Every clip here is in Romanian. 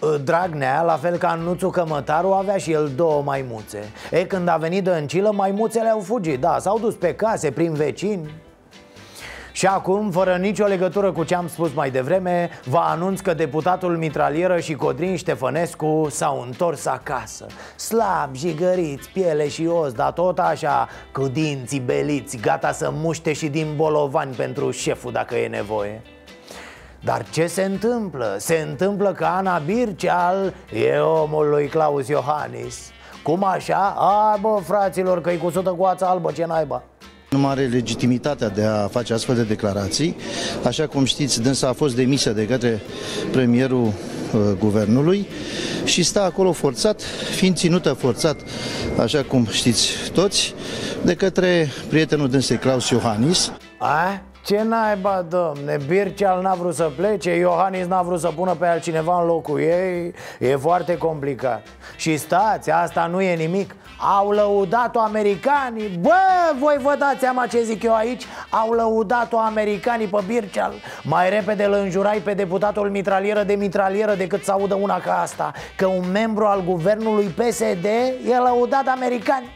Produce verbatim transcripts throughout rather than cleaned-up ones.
Dragnea, la fel ca Nuțu Cămătaru, avea și el două maimuțe. E, când a venit Dăncilă, maimuțele au fugit, da, s-au dus pe case, prin vecini. Și acum, fără nicio legătură cu ce am spus mai devreme, vă anunț că deputatul Mitralieră și Codrin Ștefănescu s-au întors acasă. Slab, jigăriți, piele și os, dar tot așa, cu dinții beliți, gata să muște și din bolovani pentru șeful dacă e nevoie. Dar ce se întâmplă? Se întâmplă că Ana Birceal e omul lui Claus Iohannis. Cum așa? A, bă, fraților, că-i cu sută coața albă, ce naiba. Nu are legitimitatea de a face astfel de declarații. Așa cum știți, dânsa a fost demisă de către premierul uh, guvernului și stă acolo forțat, fiind ținută forțat, așa cum știți toți, de către prietenul dânsei, Claus Iohannis. A? Ce naiba, domne? Birceal n-a vrut să plece, Iohannis n-a vrut să pună pe altcineva în locul ei. E foarte complicat. Și stați, asta nu e nimic. Au lăudat-o americanii. Bă, voi vă dați seama ce zic eu aici? Au lăudat-o americanii pe Birceal. Mai repede îl înjurai pe deputatul Mitralieră de mitralieră decât să audă una ca asta, că un membru al guvernului P S D e lăudat americani.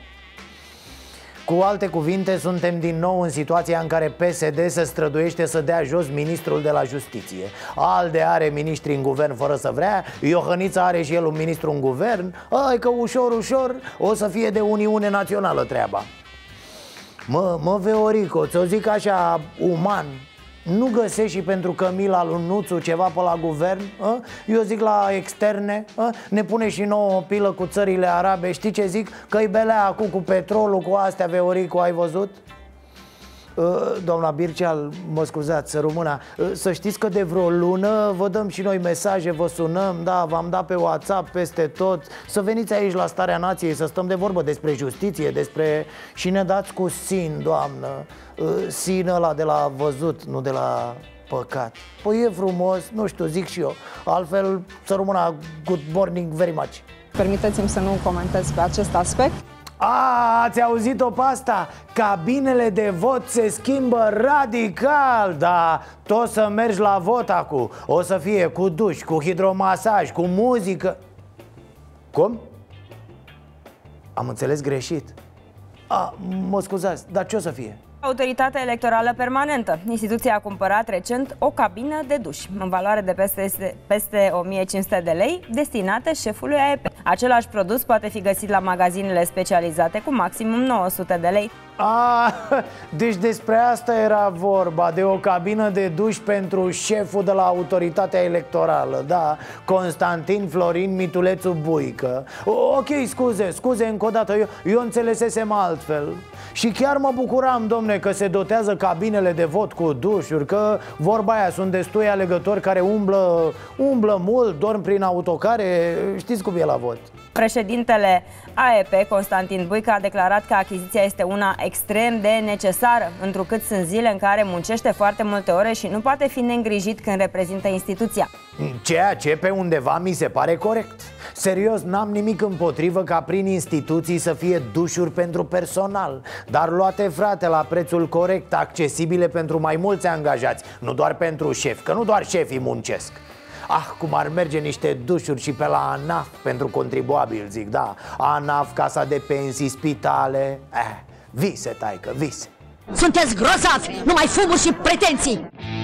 Cu alte cuvinte, suntem din nou în situația în care P S D se străduiește să dea jos ministrul de la Justiție. ALDE are miniștri în guvern fără să vrea, Iohăniță are și el un ministru în guvern. Ai că ușor, ușor o să fie de Uniune Națională treaba. Mă, mă, Veorico, ți-o zic așa, uman, nu găsești și pentru Cămila lui Nuțu ceva pe la guvern? A? Eu zic la externe, a? Ne pune și nouă o pilă cu țările arabe. Știi ce zic? Că-i belea acum cu petrolul, cu astea, Veorico, ai văzut? Doamna Birceal, mă scuzați, să rămână. Să știți că de vreo lună vă dăm și noi mesaje, vă sunăm. Da, v-am dat pe WhatsApp peste tot. Să veniți aici la Starea Nației, să stăm de vorbă despre justiție, despre... Și ne dați cu sin, doamnă. Sin ăla de la văzut, nu de la păcat. Păi e frumos, nu știu, zic și eu. Altfel, să rămână, good morning very much. Permiteți-mi să nu comentez pe acest aspect. A, ați auzit-o pe asta? Cabinele de vot se schimbă radical. Da, tot să mergi la vot acum. O să fie cu duș, cu hidromasaj, cu muzică. Cum? Am înțeles greșit. A, mă scuzați, dar ce o să fie? Autoritatea Electorală Permanentă. Instituția a cumpărat recent o cabină de duș în valoare de peste, peste o mie cinci sute de lei, destinată șefului A E P. Același produs poate fi găsit la magazinele specializate cu maximum nouă sute de lei. A, deci despre asta era vorba, de o cabină de duș pentru șeful de la Autoritatea Electorală. Da, Constantin Florin Mitulețu Buică. Ok, scuze, scuze încă o dată, eu, eu înțelesesem altfel. Și chiar mă bucuram, domne, că se dotează cabinele de vot cu dușuri, că vorba aia, sunt destui alegători care umblă, umblă mult, dorm prin autocare. Știți cum e la vot. Președintele A E P, Constantin Buică, a declarat că achiziția este una extrem de necesară, întrucât sunt zile în care muncește foarte multe ore și nu poate fi neîngrijit când reprezintă instituția. Ceea ce pe undeva mi se pare corect. Serios, n-am nimic împotrivă ca prin instituții să fie dușuri pentru personal, dar luate, frate, la prețul corect, accesibile pentru mai mulți angajați, nu doar pentru șef, că nu doar șefii muncesc. Ah, cum ar merge niște dușuri și pe la ANAF pentru contribuabil, zic, da. ANAF, casa de pensii, spitale. Eh, vise, taică, vise. Sunteți grozavi, numai fumuri și pretenții.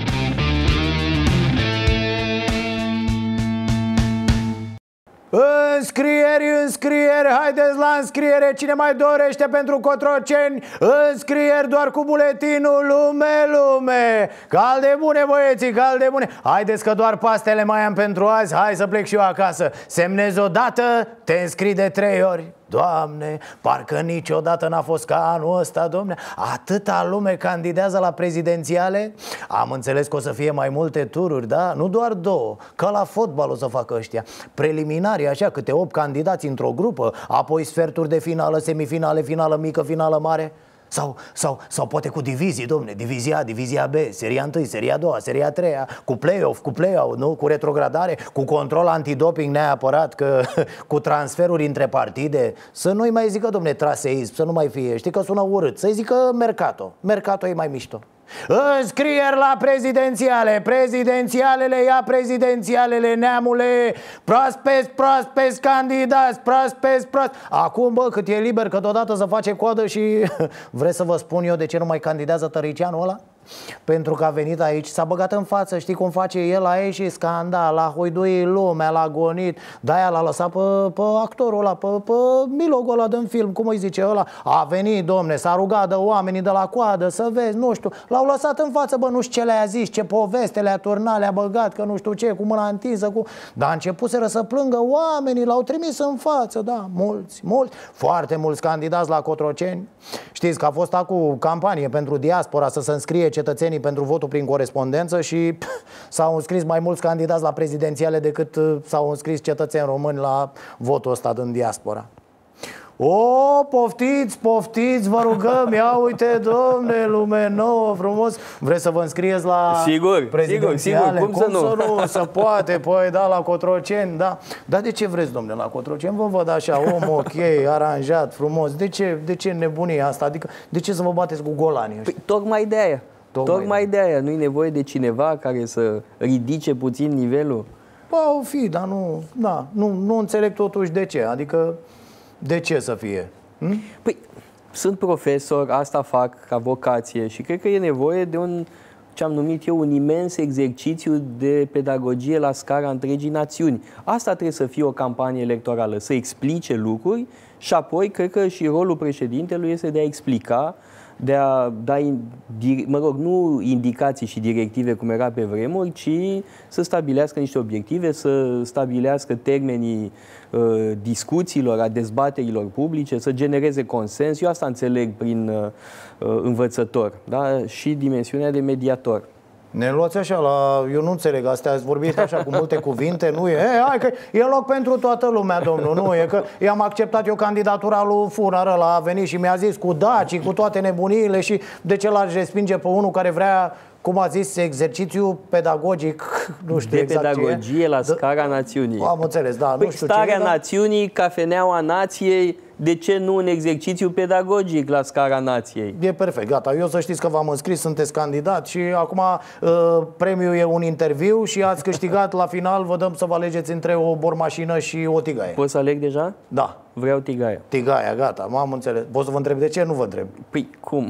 Înscrieri, înscrieri, haideți la înscriere. Cine mai dorește pentru Cotroceni? Înscrieri doar cu buletinul. Lume, lume. Calde bune, băieții, calde bune. Haideți că doar pastele mai am pentru azi. Hai să plec și eu acasă. Semnezi odată, te înscrii de trei ori. Doamne, parcă niciodată n-a fost ca anul ăsta, domne. Atâta lume candidează la prezidențiale. Am înțeles că o să fie mai multe tururi, da? Nu doar două, ca la fotbal o să facă ăștia. Preliminari, așa, câte opt candidați într-o grupă. Apoi sferturi de finală, semifinale, finală mică, finală mare. Sau, sau, sau poate cu divizii, domne, divizia A, divizia B, seria unu, seria doi, seria trei, cu play-off, cu play-out, nu? Cu retrogradare, cu control antidoping neapărat, că cu transferuri între partide. Să nu-i mai zică, domne, traseism, să nu mai fie, știi că sună urât. Să-i zică mercato, mercato e mai mișto. Înscrieri la prezidențiale, prezidențialele, ia prezidențialele, neamule. Proaspeți, proaspeți candidați, proaspeți, proaspeți. Acum, bă, cât e liber, că deodată se face coadă și... Vreți să vă spun eu de ce nu mai candidează Tăricianul ăla? Pentru că a venit aici, s-a băgat în față, știi cum face el, a ieșit scandal, l-a hoiduit lumea, l-a gonit. De-aia l-a lăsat pe, pe actorul ăla, pe, pe milogul ăla din film, cum îi zice ăla. A venit, domne, s-a rugat de oamenii de la coadă, să vezi, nu știu. L-au lăsat în față, bă, nu știu ce le-a zis, ce poveste le-a turnat, le-a băgat, că nu știu ce, cu mâna întinsă, cu... Dar a începuseră să plângă oamenii, l-au trimis în față, da, mulți, mulți, foarte mulți candidați la Cotroceni. Știți că a fost acum campanie pentru diaspora să se înscrie cetățenii pentru votul prin corespondență și s-au înscris mai mulți candidați la prezidențiale decât s-au înscris cetățeni români la votul ăsta din diaspora. O, poftiți, poftiți, vă rugăm, ia uite, domne, lume nouă, frumos. Vreți să vă înscrieți la sigur, prezidențiale? Sigur, sigur, cum, cum să nu? să nu? Să poate, păi da, la Cotroceni, da. Dar de ce vreți, domne, la Cotroceni? Vă văd așa, om ok, aranjat, frumos. De ce, de ce nebunia asta? Adică, de ce să vă bateți cu golanii ăștia? Păi, tocmai de aia. Tocmai, Tocmai de aia. Nu-i nevoie de cineva care să ridice puțin nivelul? Bă, o fi, dar nu, da, nu, nu înțeleg totuși de ce. Adică, de ce să fie? Hm? Păi, sunt profesor, asta fac ca vocație și cred că e nevoie de un, ce am numit eu, un imens exercițiu de pedagogie la scara întregii națiuni. Asta trebuie să fie o campanie electorală, să explice lucruri și apoi cred că și rolul președintelui este de a explica, de a da, mă rog, nu indicații și directive cum era pe vremuri, ci să stabilească niște obiective, să stabilească termenii uh, discuțiilor, a dezbaterilor publice, să genereze consens. Eu asta înțeleg prin uh, învățător, da? Și dimensiunea de mediator. Ne luați așa la... Eu nu înțeleg, astea ați vorbit așa cu multe cuvinte. Nu e, e, hai că e loc pentru toată lumea, domnul. Nu e că i-am acceptat eu candidatura lui Funar, ăla a venit și mi-a zis cu dacii, cu toate nebuniile. Și de ce l-aș respinge pe unul care vrea, cum a zis, exercițiu pedagogic, nu știu de exact pedagogie ce la scara de... națiunii. Am înțeles, da, păi nu știu starea ce, națiunii, cafeneaua nației, de ce nu un exercițiu pedagogic la scara nației? E perfect, gata. Eu să știți că v-am înscris, sunteți candidat și acum uh, premiul e un interviu și ați câștigat la final, vă dăm să vă alegeți între o bormașină și o tigaie. Poți să aleg deja? Da. Vreau tigaia. Tigaia, gata, m-am înțeles. Pot să vă întreb de ce? Nu vă întreb. Păi, cum?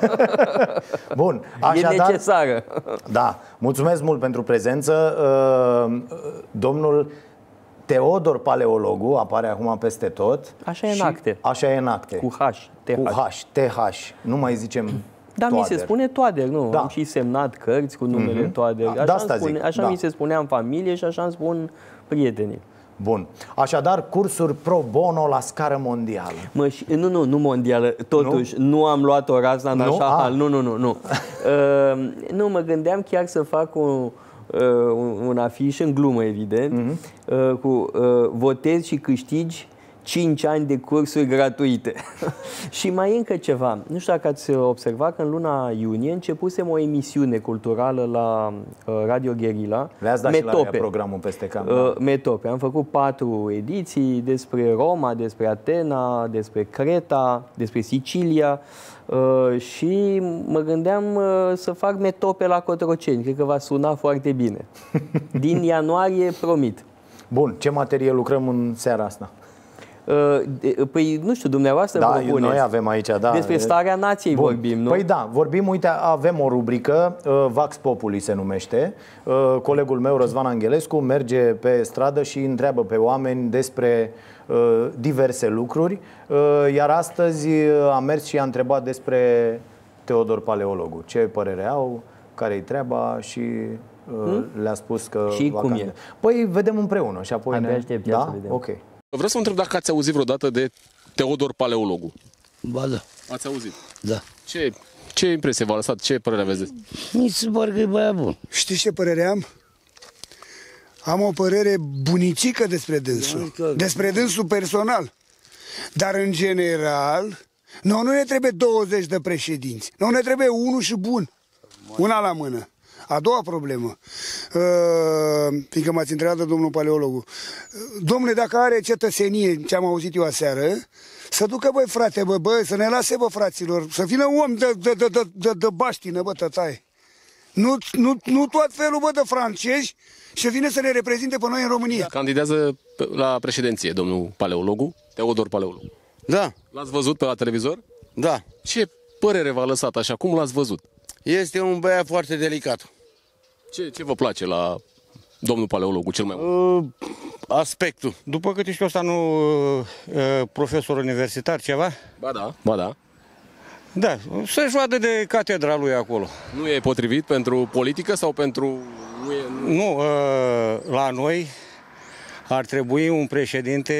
Bun. Așadar, e necesară. Da, mulțumesc mult pentru prezență. Uh, domnul Teodor Paleologu apare acum peste tot. Așa e în acte. Așa e în acte. Cu H. T H. Cu H, T H. Nu mai zicem Da, mi se spune Toader, nu? Da. Am și semnat cărți cu numele mm-hmm. Toader. Așa, da, asta spune, zic. așa Da. mi se spunea în familie și așa îmi spun prietenii. Bun. Așadar, cursuri pro bono la scară mondială. Mă, și, nu, nu, nu mondială. Totuși, nu, nu am luat-o razna în așa hal. Nu, nu, nu. Nu. uh, nu, mă gândeam chiar să fac un, uh, un, un afiș în glumă, evident, mm-hmm. uh, cu uh, votezi și câștigi cinci ani de cursuri gratuite. Și mai e încă ceva. Nu știu dacă ați observat că în luna iunie începusem o emisiune culturală la uh, Radio Guerilla. Le-ați dat Metope. și la programul peste cam. Uh, Metope. Am făcut patru ediții despre Roma, despre Atena, despre Creta, despre Sicilia. Uh, și mă gândeam uh, să fac Metope la Cotroceni. Cred că va suna foarte bine. Din ianuarie, promit. Bun. Ce materie lucrăm în seara asta? Păi, nu știu, dumneavoastră da, propuneți. Noi avem aici, da. Despre starea nației. Bun. Vorbim, nu? Păi da, vorbim, uite, avem o rubrică, Vax Populi se numește. Colegul meu, Răzvan Angelescu, merge pe stradă și întreabă pe oameni despre diverse lucruri. Iar astăzi a mers și a întrebat despre Teodor Paleologu. Ce părere au, care-i treaba și... Hmm? Le-a spus că... Și cum e? Păi vedem împreună și apoi Abia ne... aștept, da? să vedem. Ok. Vreau să vă întreb dacă ați auzit vreodată de Teodor Paleologu. Ba da. Ați auzit? Da. Ce, ce impresie v-a lăsat? Ce părere aveți? Mi se pare că e băiat bun. Știți ce părere am? Am o părere bunicică despre dânsul. Despre dânsul personal. Dar în general, nouă nu ne trebuie douăzeci de președinți. Nouă ne trebuie unul și bun. Una la mână. A doua problemă, uh, fiindcă m-ați întrebat de domnul paleologul, domnule, dacă are cetățenie, ce-am auzit eu aseară, să ducă, băi, frate, bă, bă, să ne lase, bă, fraților, să vină om de, de, de, de, de, de baștină, bă, tătaie. Nu, nu, nu tot felul, bă, de francezi și vine să ne reprezinte pe noi în România. Candidează la președinție, domnul paleologu, Teodor Paleologu. Da. L-ați văzut pe la televizor? Da. Ce părere v-a lăsat așa? Cum l-ați văzut? Este un băiat foarte delicat. Ce, ce vă place la domnul paleologu cel mai mult? Uh, aspectul. După câte știu, ăsta nu uh, profesor universitar, ceva? Ba da. Ba da. Da, să-și vadă de catedra lui acolo. Nu e potrivit pentru politică sau pentru... Nu, e... nu uh, la noi ar trebui un președinte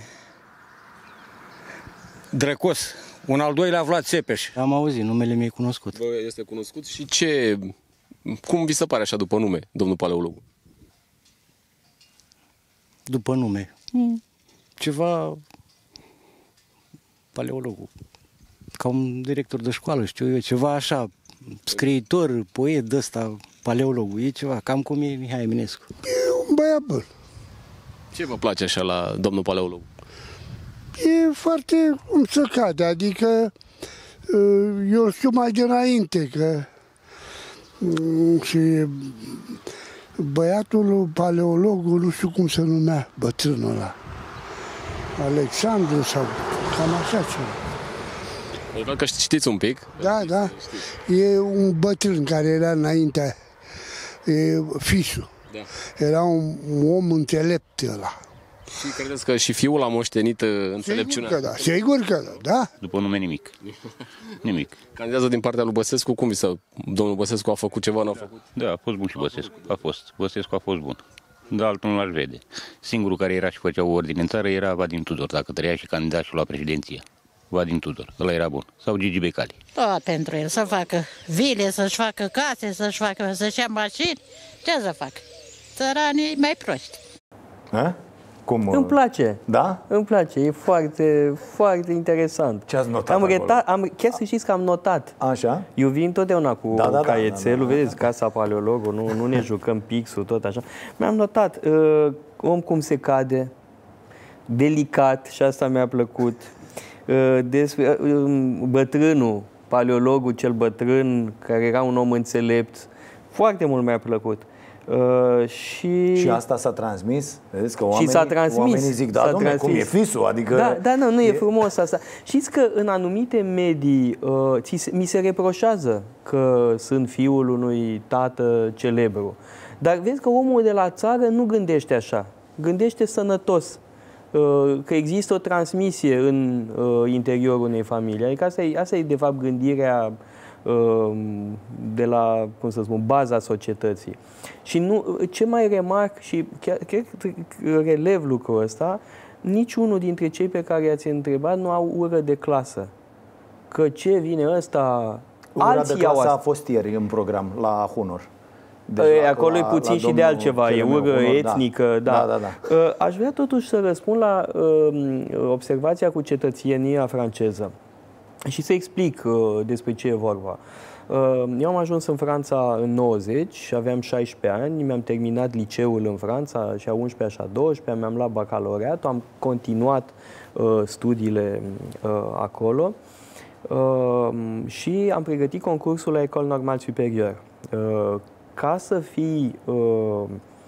drăcos. Un al doilea Vlad Țepeș. Am auzit, numele mi-e cunoscut. Bă, este cunoscut și ce... Cum vi se pare așa după nume, domnul paleologu? După nume? Mm. Ceva... Paleologul. Ca un director de școală, știu eu, ceva așa, scriitor, poet de ăsta, paleologul, e ceva, cam cum e Mihai Eminescu. E un băiat bun. Ce vă place așa la domnul paleolog? E foarte cum să cade, adică eu știu mai dinainte că și băiatul paleologul, nu știu cum se numea, bătrânul ăla, Alexandru sau cam așa ceva. Văd că știți un pic. Da, da. E un bătrân care era înainte, e fisul. Da. Era un om înțelept ăla. Și credeți că și fiul a moștenit înțelepciunea? Sigur că da, sigur că da, da. După nume nimic. Nimic. Candidează din partea lui Băsescu, cum vi se... Domnul Băsescu a făcut ceva, n-a făcut? Da, a fost bun și Băsescu. A fost. Băsescu a fost bun. Dar altul nu l-aș vede. Singurul care era și făcea o ordine în țară era Vadim Tudor, dacă trăia și candida și la președinție. Vadim Tudor, ăla era bun. Sau Gigi Becali. Tot pentru el, să facă vile, să-și facă case, să-și facă, să-și ia mașini. Ce să facă? Țăranii mai proști. A? Cum? Îmi place. Da? Îmi place, e foarte, foarte interesant. Ce ați notat am acolo? Reta, am, chiar să știți că am notat. Așa? Eu vin totdeauna cu da, da, caietelul, da, da, da, vedeți, Casa Paleologul, nu, nu ne jucăm pixul, tot așa. Mi-am notat uh, om cum se cade, delicat, și asta mi-a plăcut, uh, despre uh, bătrânul, paleologul cel bătrân, care era un om înțelept, foarte mult mi-a plăcut. Uh, și... și asta s-a transmis? Vedeți că oamenii, și s-a transmis, oamenii zic, da, dom'le, cum e fisul? Adică... Da, da, nu, nu e, e frumos asta. Știți că în anumite medii uh, ți, mi se reproșează că sunt fiul unui tată celebru. Dar vezi că omul de la țară nu gândește așa. Gândește sănătos. Uh, că există o transmisie în uh, interiorul unei familii. Adică asta e, asta e de fapt gândirea de la, cum să spun, baza societății. Și nu, ce mai remarc și chiar, chiar relev lucrul ăsta, niciunul dintre cei pe care i-ați întrebat nu au ură de clasă. Că ce vine ăsta... Ura de clasă a fost ieri în program la Hunor. Deci la, acolo la, e puțin și de altceva, e ură Hunor, etnică. Da. Da. Da, da. Aș vrea totuși să răspund la uh, observația cu cetățenia franceză. Și să explic uh, despre ce e vorba. Uh, eu am ajuns în Franța în nouăzeci, aveam șaisprezece ani, mi-am terminat liceul în Franța, și a unsprezecea și a douăsprezecea, mi-am luat bacalaureatul, am continuat uh, studiile uh, acolo uh, și am pregătit concursul la École Normale Supérieure. Uh, ca să fii uh,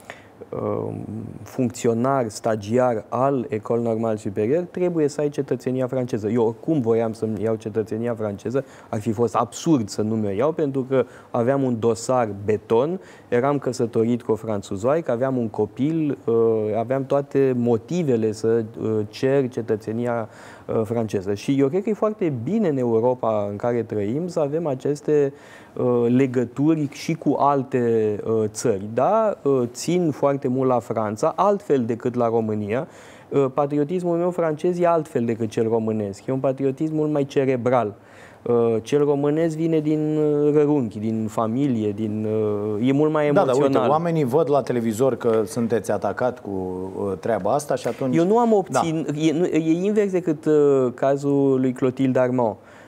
funcționar, stagiar al École Normale Supérieure, trebuie să ai cetățenia franceză. Eu oricum voiam să-mi iau cetățenia franceză, ar fi fost absurd să nu mi-o iau, pentru că aveam un dosar beton, eram căsătorit cu o franțuzoaică, aveam un copil, aveam toate motivele să cer cetățenia franceză. Și eu cred că e foarte bine în Europa în care trăim să avem aceste legături și cu alte țări. Da, țin foarte mult la Franța, altfel decât la România. Patriotismul meu francez e altfel decât cel românesc. E un patriotism mult mai cerebral. Cel românesc vine din rărunchi, din familie, din, e mult mai emoțional. Da, dar uite, oamenii văd la televizor că sunteți atacat cu treaba asta și atunci... Eu nu am obțin... Da. E, e invers decât cazul lui Clotilde Armand.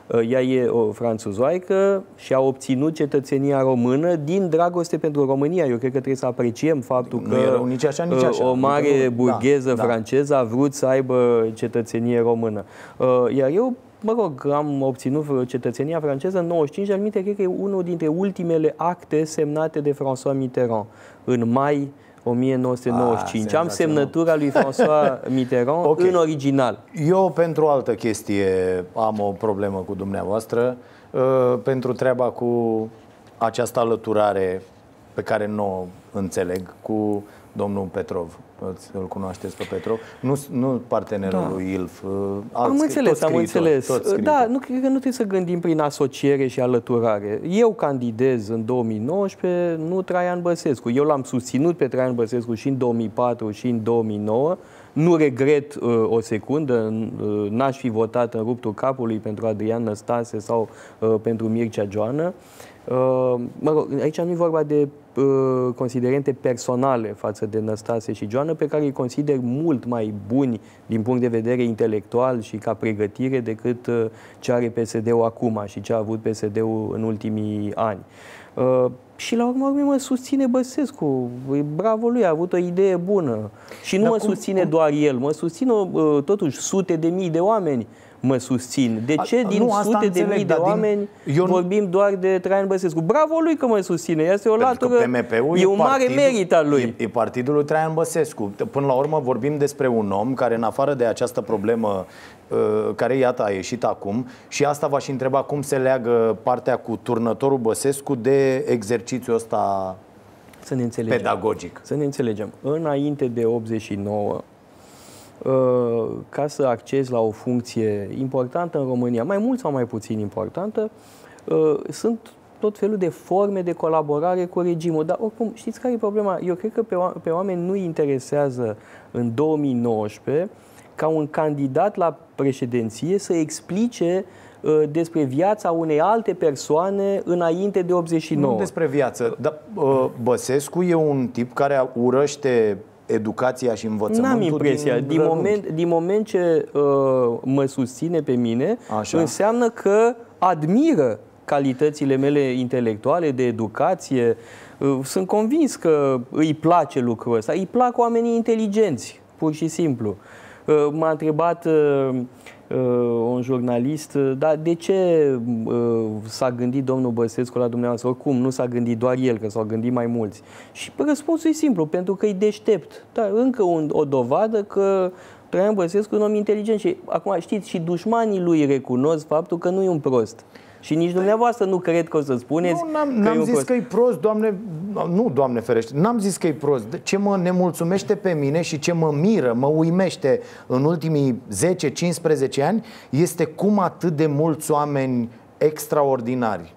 Ea e o franțuzoaică și a obținut cetățenia română din dragoste pentru România. Eu cred că trebuie să apreciem faptul nu că e rău nici așa, nici așa. o mare adică, burgheză da, franceză a vrut să aibă cetățenie română. Iar eu, mă rog, am obținut cetățenia franceză în nouăzeci și cinci, al-minte, cred că e unul dintre ultimele acte semnate de François Mitterrand în mai o mie nouă sute nouăzeci și cinci. A, am semnătura lui François Mitterrand okay. în original. Eu, pentru o altă chestie, am o problemă cu dumneavoastră, uh, pentru treaba cu această alăturare pe care nu o înțeleg cu domnul Petrov. Îl cunoașteți pe Petrov? Nu, nu partenerul da. lui Ilf. Am înțeles, am înțeles. Da, nu cred că nu trebuie să gândim prin asociere și alăturare. Eu candidez în două mii nouăsprezece, nu Traian Băsescu. Eu l-am susținut pe Traian Băsescu și în două mii patru și în două mii nouă. Nu regret uh, o secundă, uh, n-aș fi votat în ruptul capului pentru Adrian Năstase sau uh, pentru Mircea Joană. Uh, mă rog, aici nu e vorba de uh, considerente personale față de Năstase și Joană, pe care îi consider mult mai buni din punct de vedere intelectual și ca pregătire decât uh, ce are P S D-ul acum și ce a avut P S D-ul în ultimii ani. Uh, și la urmă mă susține Băsescu. Bravo lui, a avut o idee bună. Și nu Dar mă cum, susține cum? doar el, mă susțin uh, totuși sute de mii de oameni mă susțin. De ce a, din nu, sute de mii de oameni din... Eu vorbim doar de Traian Băsescu? Bravo lui că mă susține. Este o latură, e un mare merit al lui. E, e partidul lui Traian Băsescu. Până la urmă vorbim despre un om care, în afară de această problemă care, iată, a ieșit acum, și asta v-aș întreba cum se leagă partea cu turnătorul Băsescu de exercițiul ăsta să ne înțelegem. pedagogic. Să ne înțelegem. Înainte de optzeci și nouă, ca să accezi la o funcție importantă în România, mai mult sau mai puțin importantă, sunt tot felul de forme de colaborare cu regimul. Dar oricum, știți care e problema? Eu cred că pe, pe oameni nu interesează în două mii nouăsprezece ca un candidat la președinție să explice uh, despre viața unei alte persoane înainte de optzeci și nouă. Nu despre viață, dar uh, Băsescu e un tip care urăște educația și învățământul. N-am impresia. Din, din, moment, din moment ce uh, mă susține pe mine, Așa. înseamnă că admiră calitățile mele intelectuale, de educație. Uh, sunt convins că îi place lucrul ăsta. Îi plac oamenii inteligenți, pur și simplu. Uh, m-a întrebat uh, uh, un jurnalist, uh, dar de ce uh, s-a gândit domnul Băsescu la dumneavoastră? Oricum, nu s-a gândit doar el, că s-au gândit mai mulți. Și răspunsul e simplu, pentru că e deștept. Dar încă un, o dovadă că Traian Băsescu e un om inteligent. Și acum, știți, și dușmanii lui recunosc faptul că nu e un prost. Și nici dumneavoastră nu cred că o să spuneți. Nu, n-am, n-am zis prost. că e prost, Doamne, nu, Doamne ferește, n-am zis că e prost. Ce mă nemulțumește pe mine și ce mă miră, mă uimește în ultimii zece cincisprezece ani este cum atât de mulți oameni extraordinari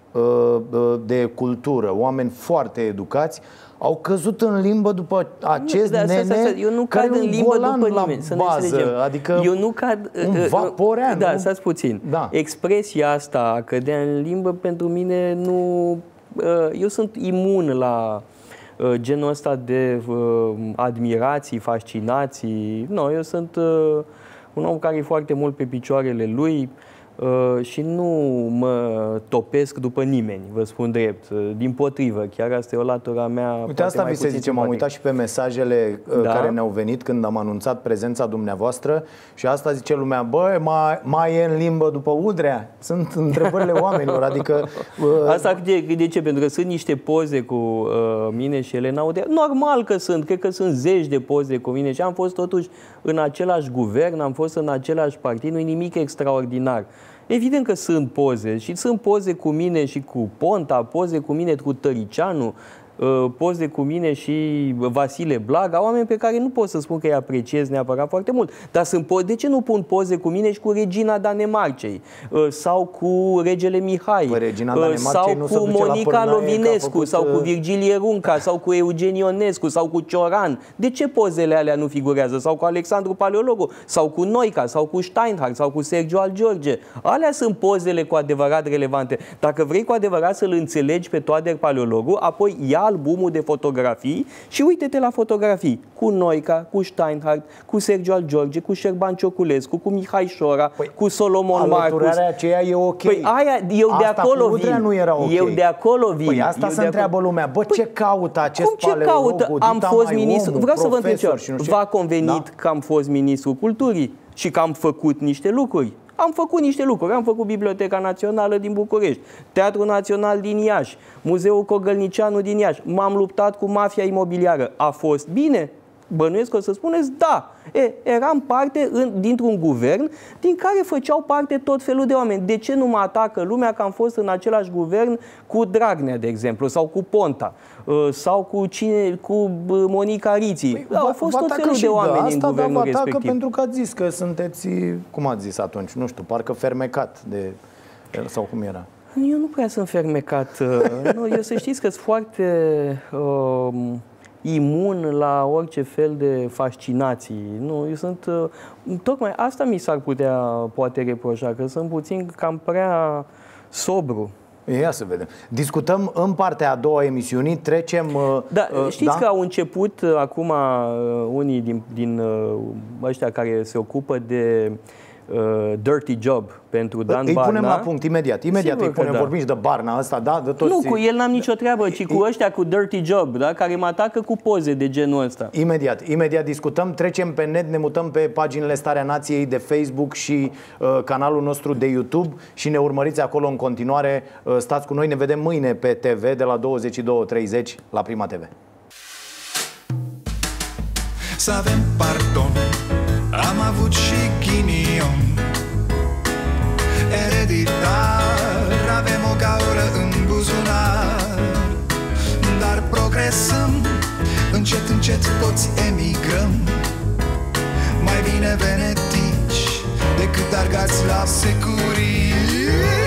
de cultură, oameni foarte educați, au căzut în limbă după acest nu, da, nene asta, asta. Eu nu cad în limbă după nimeni, să ne înțelegem. Adică eu nu cad, un vaporean. Da, stați puțin. Da. Expresia asta, a cădea în limbă, pentru mine nu... Eu sunt imun la genul ăsta de admirații, fascinații. Nu, eu sunt un om care e foarte mult pe picioarele lui, Uh, și nu mă topesc după nimeni, vă spun drept. Uh, Dimpotrivă, chiar asta e o latura mea. Uite, asta vi se zice, m-am uitat și pe mesajele uh, da? care ne-au venit când am anunțat prezența dumneavoastră și asta zice lumea, bă, mai, mai e în limbă după Udrea? Sunt întrebările oamenilor, adică... Uh... Asta de, de ce? Pentru că sunt niște poze cu uh, mine și Elena Udrea. Normal că sunt, cred că sunt zeci de poze cu mine și am fost totuși în același guvern, am fost în același partid, nu e nimic extraordinar. Evident că sunt poze și sunt poze cu mine și cu Ponta, poze cu mine cu Tăricianu, poze cu mine și Vasile Blaga, oameni pe care nu pot să spun că îi apreciez neapărat foarte mult. Dar sunt poze. De ce nu pun poze cu mine și cu regina Danemarcei? Sau cu regele Mihai? Păi, sau nu cu Monica Lovinescu? Făcut... Sau cu Virgilie Runca? Sau cu Eugen Ionescu? Sau cu Cioran? De ce pozele alea nu figurează? Sau cu Alexandru Paleologu? Sau cu Noica? Sau cu Steinhardt? Sau cu Sergiu al George? Alea sunt pozele cu adevărat relevante. Dacă vrei cu adevărat să-l înțelegi pe Toader Paleologu, apoi ia albumul de fotografii și uite-te la fotografii cu Noica, cu Steinhardt, cu Sergiu Al George, cu Șerban Cioculescu, cu Mihai Șora, păi, cu Solomon Marcus. Alăturarea aceea e ok. Păi aia, eu asta de acolo cu vin. Nu era okay. Eu de acolo vin. Păi asta eu se întreabă lumea. Bă, păi, ce caută acest cum ce caută? Am fost ministru. Vreau să vă întreb ceva. V-a convenit da? că am fost ministru culturii și că am făcut niște lucruri? Am făcut niște lucruri. Am făcut Biblioteca Națională din București, Teatrul Național din Iași, Muzeul Cogălnicianu din Iași. M-am luptat cu mafia imobiliară. A fost bine? Bănuiesc că o să spuneți da. E, eram parte în, dintr-un guvern din care făceau parte tot felul de oameni. De ce nu mă atacă lumea că am fost în același guvern cu Dragnea, de exemplu, sau cu Ponta, sau cu, cine, cu Monica Riții? Păi, au fost tot felul de oameni în guvernul respectiv. respectiv. Pentru că ați zis că sunteți, cum ați zis atunci, nu știu, parcă fermecat de... sau cum era? Eu nu prea sunt fermecat. Nu, eu să știți că sunt foarte... Uh, imun la orice fel de fascinații. Nu, eu sunt... Tocmai asta mi s-ar putea poate reproșa, că sunt puțin cam prea sobru. Ia să vedem. Discutăm în partea a doua a emisiunii, trecem... Da, uh, știți da? că au început acum unii din, din ăștia care se ocupă de uh, dirty job pentru Dan îi Barna. Îi punem la punct imediat. Imediat îi punem, da. Vorbim și de Barna ăsta, da? De toți... Nu, cu el n-am nicio treabă, ci cu ăștia cu dirty job, da? Care mă atacă cu poze de genul ăsta. Imediat, imediat discutăm, trecem pe net, ne mutăm pe paginile Starea Nației de Facebook și uh, canalul nostru de YouTube și ne urmăriți acolo în continuare. Uh, stați cu noi, ne vedem mâine pe T V de la douăzeci și două treizeci la Prima T V. Să avem pardon, am avut și ghinion ereditar, avem o gaură în buzunar, dar progresăm, încet, încet toți emigrăm. Mai bine venetici decât argați la securii.